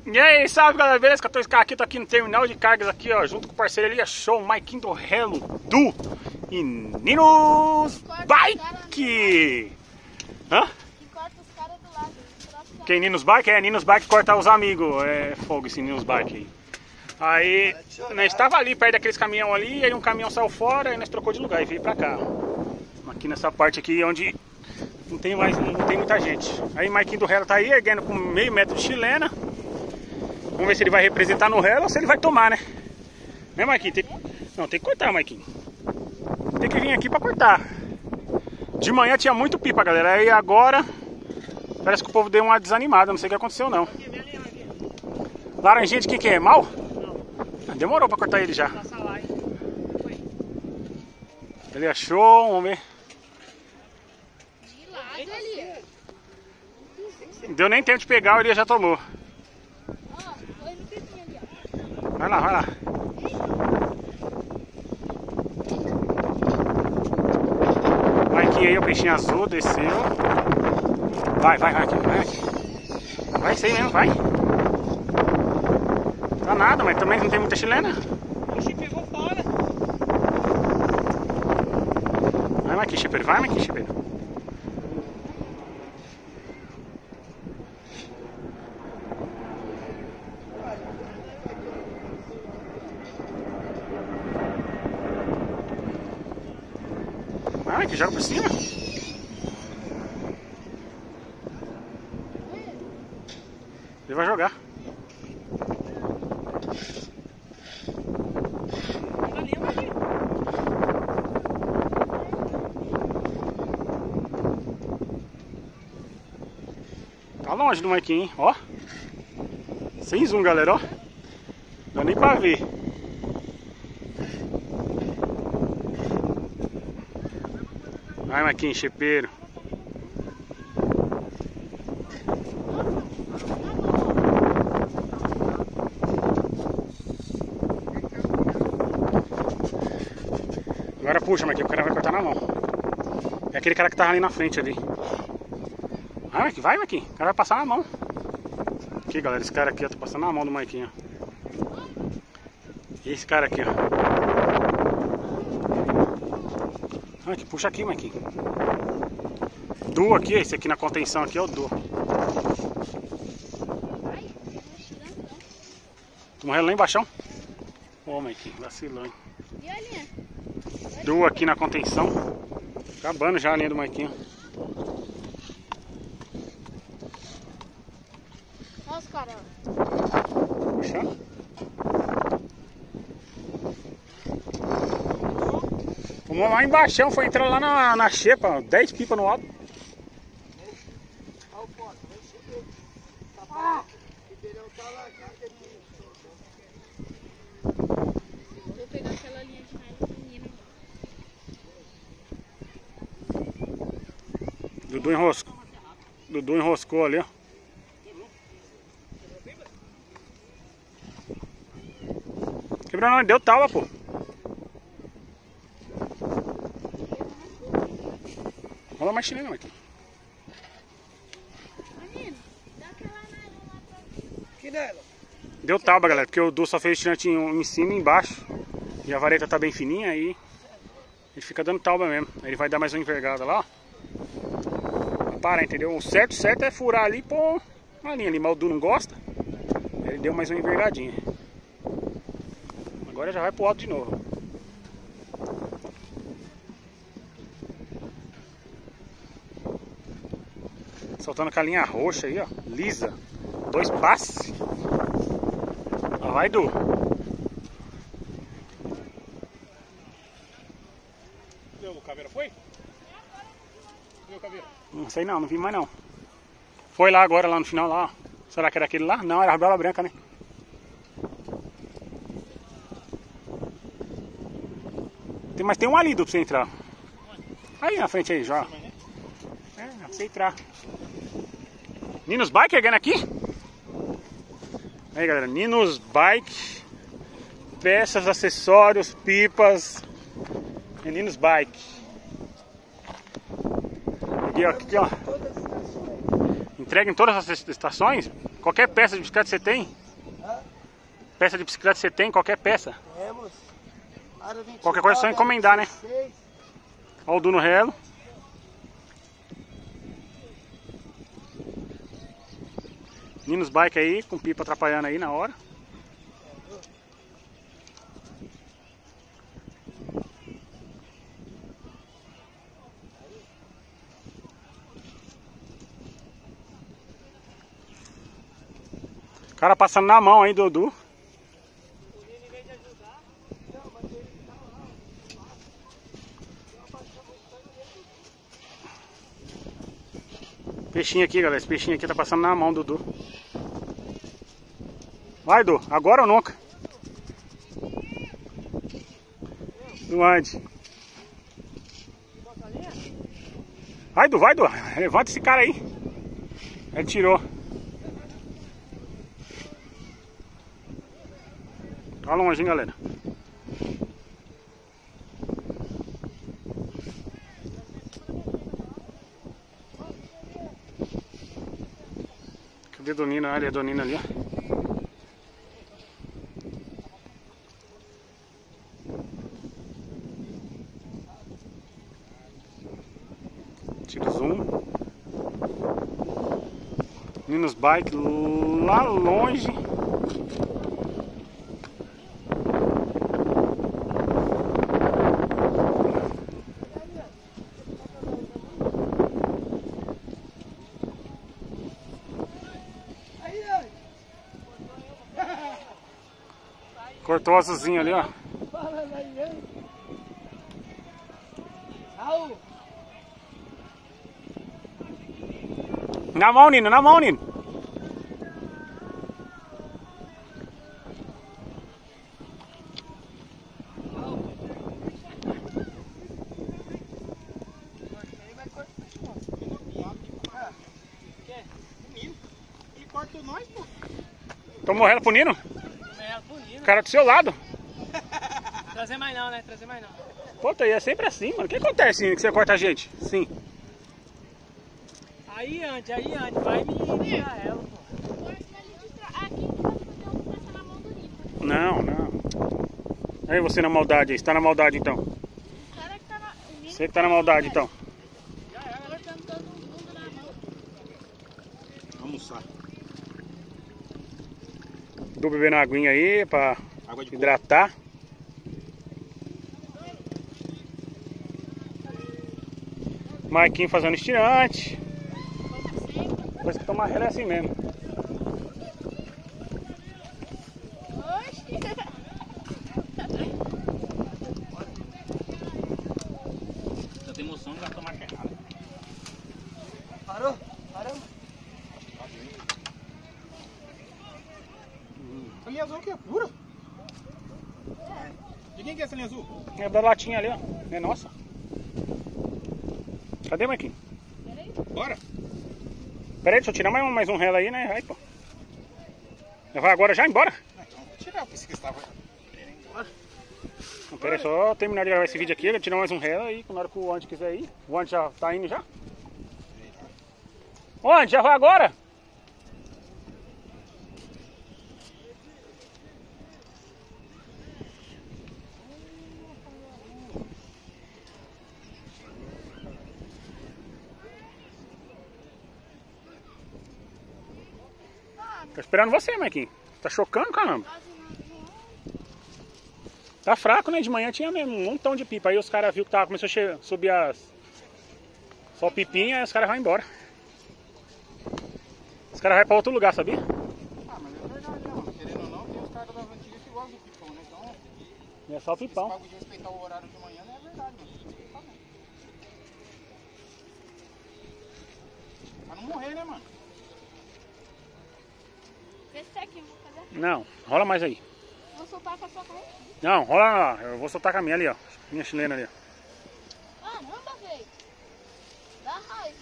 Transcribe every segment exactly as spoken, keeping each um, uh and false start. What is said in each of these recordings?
E aí, salve galera, beleza? quatorze K aqui, tô aqui no terminal de cargas aqui, ó, junto com o parceiro ali, achou o Maikinho do Hello Du e Ninos Bike. Hã? Quem Ninos Bike? É, Ninos Bike corta os amigos, é fogo esse Ninos Bike aí. Aí, nós estava ali perto daqueles caminhão ali, aí um caminhão saiu fora, aí nós trocou de lugar e veio pra cá. Aqui nessa parte aqui onde não tem mais, não tem muita gente. Aí Maikinho do Hello tá aí, erguendo com meio metro de chilena. Vamos ver se ele vai representar no Hello ou se ele vai tomar, né? Né, Maikinho? Tem... Não, tem que cortar, Maikinho. Tem que vir aqui pra cortar. De manhã tinha muito pipa, galera. Aí agora parece que o povo deu uma desanimada. Não sei o que aconteceu, não. Laranjinha de quem que é? Mal? Não. Demorou pra cortar ele já. Ele achou, vamos ver. Não deu nem tempo de pegar, ele já tomou. Vai lá, vai lá. Maikinho aí, o peixinho azul, desceu. Vai, vai, vai aqui, vai aqui. Vai isso aí mesmo, vai. Tá nada, mas também não tem muita chilena. Oxi, pegou fora. Vai, Maikinho, chipeiro, vai, Maikinho, chipeiro. Vai, que joga por cima. Ele vai jogar. Tá longe do Maikinho, hein? Ó. Sem zoom, galera, ó. Não dá nem pra ver. Vai, Maikinho, chepeiro. Agora puxa, Maikinho, o cara vai cortar na mão. É aquele cara que tava ali na frente ali. Vai, Maikinho, vai, Maikinho. O cara vai passar na mão. Aqui, galera, esse cara aqui, ó, tá passando na mão do Maikinho. E esse cara aqui, ó. Aqui, puxa aqui, Maikinho. Du aqui, esse aqui na contenção aqui é o Du. Tô morrendo lá embaixo. Ô, oh, Maikinho, vacilou, hein? E a linha? Du aqui na contenção. Acabando já a linha do Maikinho. Olha os caras. Puxando. Vamos lá embaixo, foi entrar lá na, na xepa, dez pipas no alto. Vou pegar aquela linha de nylon menino. Dudu enroscou. Dudu enroscou ali, ó. Quebrou não, deu tábua, pô. Rola mais chilena, Maikinho. Menino, dá aquela nylon lá pra mim. Que nylon? Deu tábua, galera, porque o Du só fez tirantinho em cima e embaixo. E a vareta tá bem fininha, aí ele fica dando tábua mesmo. Aí ele vai dar mais uma envergada lá, ó. Pra parar, entendeu? O certo, certo é furar ali e pôr uma linha ali, mas o Du não gosta. Aí ele deu mais uma envergadinha. Agora já vai pro alto de novo. Soltando com a linha roxa aí, ó. Lisa. Dois passes. Ó, vai, Du. O caveira foi? E o caveira? Não sei não, não vi mais não. Foi lá agora, lá no final lá, ó. Será que era aquele lá? Não, era a bola branca, né? Tem, mas tem um ali, Du, pra você entrar. Aí na frente aí, já. É, pra você entrar. Ninos Bike chegando aqui. Aí, galera, Ninos Bike. Peças, acessórios, pipas. É Ninos Bike. Aqui, ó, aqui, ó. entrega em todas as estações? Qualquer peça de bicicleta você tem? Hã? Peça de bicicleta você tem? Qualquer peça? Temos. Aro vinte e nove, Qualquer coisa é só encomendar, né? dezesseis. Olha o Duno Relo. Ninos Bike aí, com pipa atrapalhando aí na hora. O cara passando na mão aí, Dudu. Peixinho aqui, galera. Esse peixinho aqui tá passando na mão, Dudu. Vai, Dudu. Agora ou nunca? Não ande. Vai, Dudu. Vai, Dudu. Levanta esse cara aí. Ele tirou. Tá longe, hein, galera. Cadê a Donina? Olha a Donina ali, ó. Tira o zoom. Ninos Bike lá longe. Cortou o azulzinho ali, ó. Na mão, Nino, na mão, Nino. Ele cortou nós, pô. Tomou ela pro Nino? O cara do seu lado. Trazer mais não, né? Trazer mais não. Pô, tá aí, é sempre assim, mano. O que acontece, Nino, que você corta a gente? Sim. Aí antes, aí antes, vai me tirar ela, pô. Aqui não pode fazer um passar na mão do Nico. Não, não. Aí você na maldade aí, você tá na maldade então. O cara que tá na. O Nico Você que tá na maldade então. tá cortando todo mundo na mão. Vamos almoçar. Tô bebendo uma aguinha aí pra Água de coco. hidratar. Marquinho fazendo estirante. Depois que tomar rela é assim mesmo. Oxi! Tanta emoção, vai tomar ferrada. Parou? Parou? Essa linha azul aqui é pura. De quem que é essa linha azul? É da latinha ali, ó. É nossa. Cadê, Marquinhos? Bora. Pera aí, deixa eu tirar mais um, mais um relo aí, né? Vai, pô. Vai agora já embora? Ah, então vou tirar, eu pensei que estava. Não, pera aí, só terminar de gravar esse vídeo aqui, eu tirar mais um relo aí, na hora que o Andy quiser ir. O Andy já tá indo já? Ô, Andy, já vai agora? Tô esperando você, Marquinhos. Tá chocando, caramba. Tá fraco, né? De manhã tinha mesmo um montão de pipa. Aí os caras viram que tava, começou a che- subir as... Só pipinha, aí os caras vão embora. Os caras vão pra outro lugar, sabia? Ah, mas é verdade, não. Querendo ou não, tem os caras das antigas que gostam do pipão, né? Então, E é só esse pipão. bagulho de respeitar o horário de manhã não é verdade, mano. Tem que respeitar mesmo. Pra não morrer, né, mano? Esse aqui, vou fazer. Não, rola mais aí. Vou soltar com a sua mão. Não, rola lá. Eu vou soltar com a minha ali, ó. Minha chilena ali, ó. Caramba, velho. Dá raiva.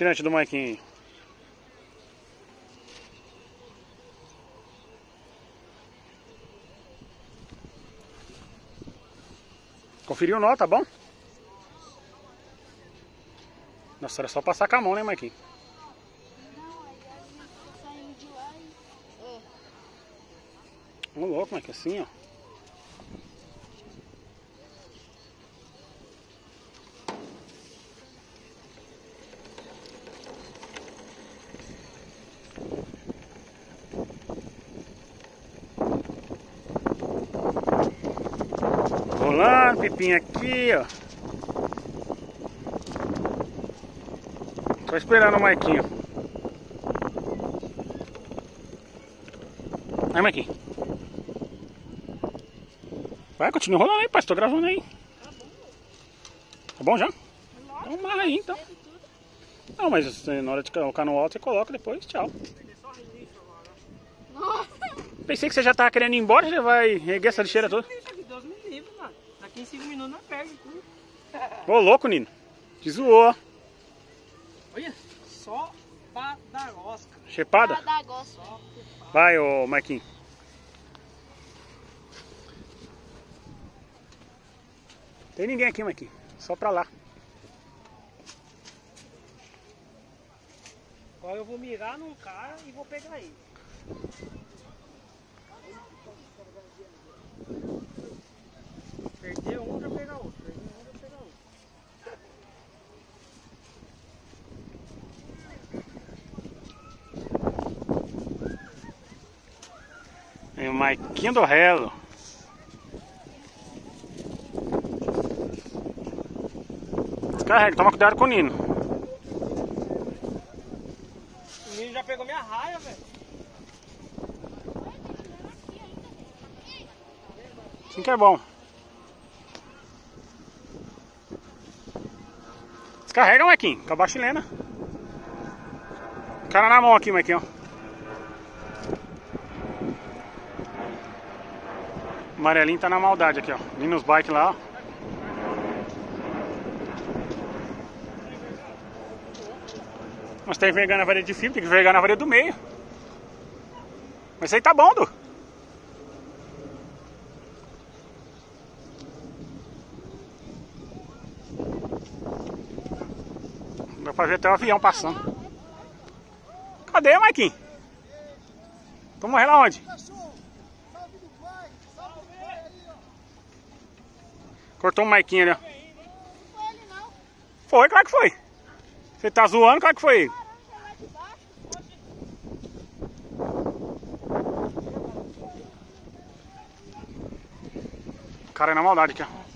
tirante do Maiquinho. Conferiu o nó, tá bom? Nossa, era só passar com a mão, né, Maiquinho? Não, aí a gente tá saindo de lá e... Ô, louco, Maiquinho, assim, ó. Rolando, Pipinha aqui, ó. Tô esperando o Maiquinho. Aí, Maiquinho. Vai, continua rolando aí, pai. Tô gravando aí. Tá bom já? Então, marra aí, então. Não, mas na hora de colocar no alto, você coloca depois. Tchau. Nossa! Pensei que você já tava querendo ir embora, já vai erguer essa lixeira toda. Deus me livre, mano. Daqui em cinco minutos não perde tudo. Ô, louco, Nino. Te zoou. Olha, só pra dar rosca. Chepada? Pra dar gosto. Vai, ô Maiquinho. Tem ninguém aqui, Maiquinho. Só pra lá. Agora eu vou mirar num cara e vou pegar ele. Perder um, já pegar outro. Perder um, já pegar outro. É o Maiquinho do Relo. Descarrega, toma cuidado com o Nino. O menino já pegou minha raia, velho. Assim que é bom. Descarrega, Maiquinho, com a chilena. Cara na mão aqui, Maiquinho. O amarelinho tá na maldade aqui, ó. Vindo os bikes lá, ó. Nós temos que vergar na vareta de fibra, tem que vergar na vareta do meio. Mas isso aí tá bom, Du. Dá pra ver até o avião passando. Cadê, Maiquinho? Tô morrendo aonde? Cortou o Maiquinho ali, ó. Não foi ele, não. Foi, claro que foi. Você tá zoando, claro que foi ele. Caramba, lá de baixo. O cara é na maldade aqui, ó.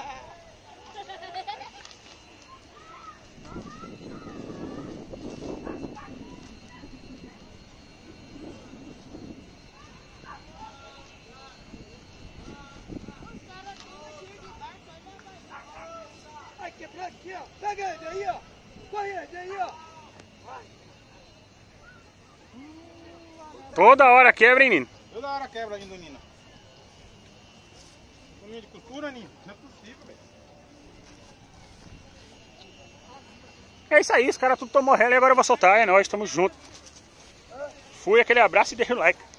Vai quebrar aqui, ó. Pega ele aí, ó. Corre ele aí, ó. Toda hora quebra, hein, Nino? Toda hora quebra ainda, Nina. Caminho de costura, Nina. Não é possível, velho. É isso aí, os caras tudo tomou relo e agora eu vou soltar. É nóis, tamo junto. Fui, aquele abraço e deixa o like.